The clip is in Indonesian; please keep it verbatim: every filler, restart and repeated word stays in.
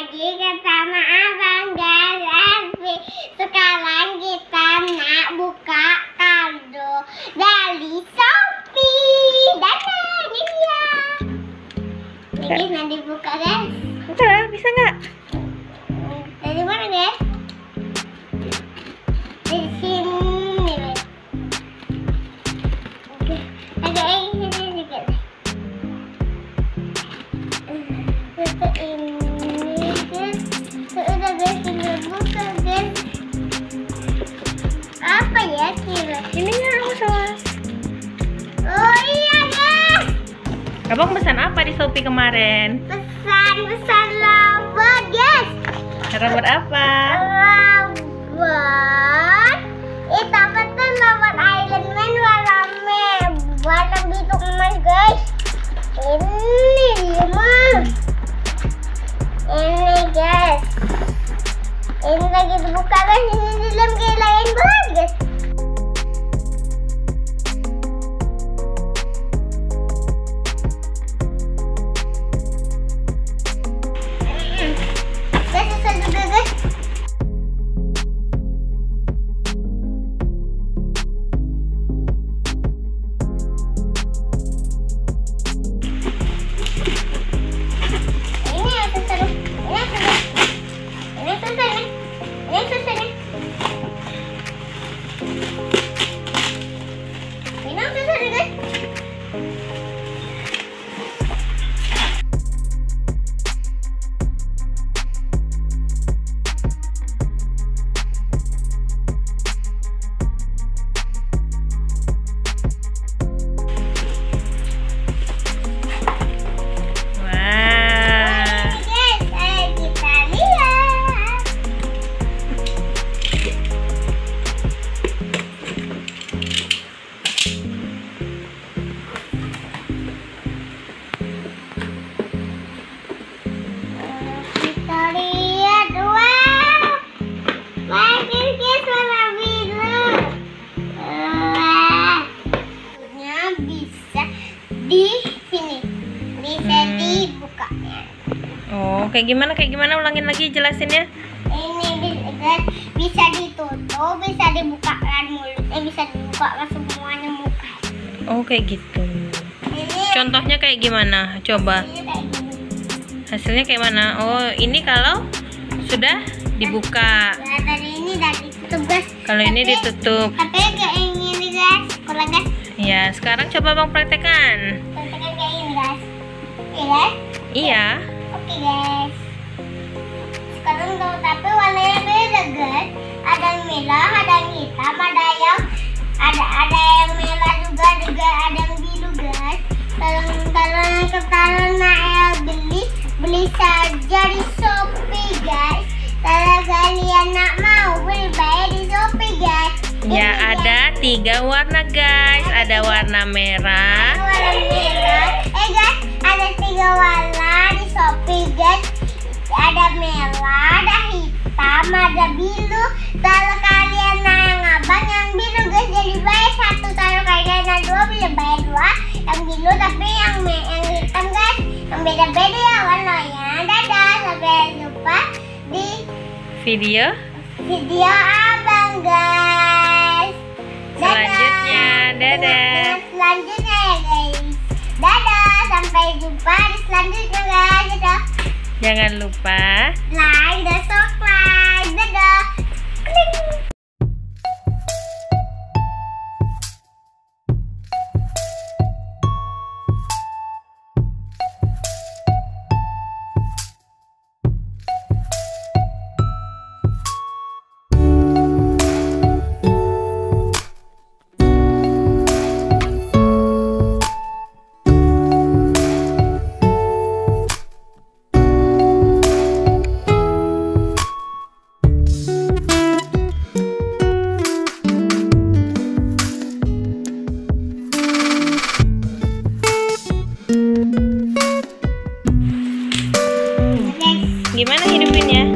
lagi sama Abang Garafi. Sekarang kita nak buka kado dari Shopee. Dadah, ini dia. Ini nanti buka guys. Udah, bisa nggak? Dari mana guys? Dari sini guys. Oke, ada yang sini juga. Buka ini guys. Udah guys, kita buka guys. Apa ya kira? Ini yang salah. Oh iya guys. Abang pesan apa di Shopee kemarin? Pesan-pesan robot guys. Robot apa? Robot. Itu apa tuh robot Iron Man warna merah, warna biru emas guys. Ini dia mah. Ini guys. Ini lagi dibuka guys. Ini di dalam kayak lain banget guys. Guys, susah juga guys. Ini yang susah nih. Ini yang susah. Ini yang susah nih. Ini yang susah nih. Ini yang susah nih guys. Wah. Guys, ayo kita lihat. Kita lihat, wow. Bagus guys, warna biru. Wah. Nya bisa di sini. Bisa dibuka. Oh, kayak gimana? Kayak gimana? Ulangin lagi jelasinnya. Ini bisa, bisa ditutup, bisa dibukakan mulutnya, bisa dibukakan semuanya muka. Oh, kayak gitu. Ini Contohnya kayak gimana? Coba. ini kayak gini. Hasilnya kayak mana? Oh, ini kalau sudah dibuka. Ya, dari ini dari ditutup guys. Kalau ini Tapi- ditutup. Tapi kayak ini guys, kalau guys, Ya, sekarang coba Bang praktekkan. contohnya kayak ini guys. Oke guys, Iya. oke guys. Sekarang tuh tapi warnanya beda guys. Ada yang merah, ada yang hitam, ada yang ada ada yang merah juga, juga ada yang biru guys. Kalau kalau kalau nak beli beli saja di Shopee guys. Kalau kalian nak mau beli bayar di Shopee guys. Ya, Ini, ada tiga warna guys. Ada warna merah. Ada warna merah. Eh guys, ada tiga warna di Shopee guys. Ada merah, ada hitam, ada biru. Kalau kalian nah yang abang yang biru guys, jadi bayar satu. Kalau kalian nah dua, bisa bayar dua. Yang biru tapi yang me- yang hitam guys, yang beda-beda ya warnanya. Dadah, sampai jumpa di Video video abang guys. Dadah. selanjutnya. Dadah. Dengan selanjutnya ya guys. Dadah, sampai jumpa di selanjutnya guys. Dadah. Jangan lupa Like dan subscribe. Dadah. Klik. gimana hidupinnya.